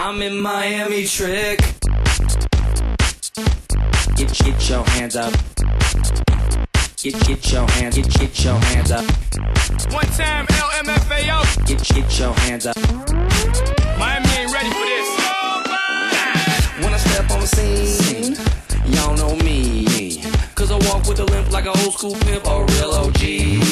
I'm in Miami trick. Get your hands up. Get your hands, get your hands up. One time LMFAO. Get your hands up. Miami ain't ready for this. When I step on the scene, y'all know me. Cause I walk with a limp like an old school pimp or a real OG.